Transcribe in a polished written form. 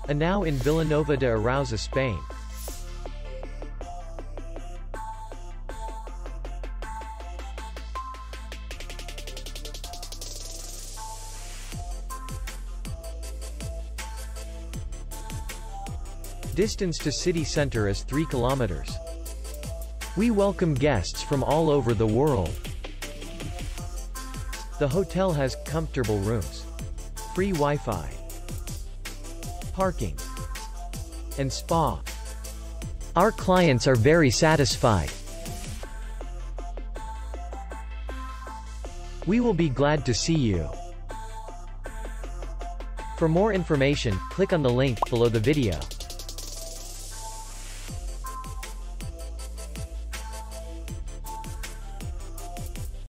Now in Vilanova de Arousa, Spain. Distance to city center is 3 kilometers. We welcome guests from all over the world. The hotel has comfortable rooms, free Wi-Fi, parking, and spa. Our clients are very satisfied. We will be glad to see you. For more information, click on the link below the video.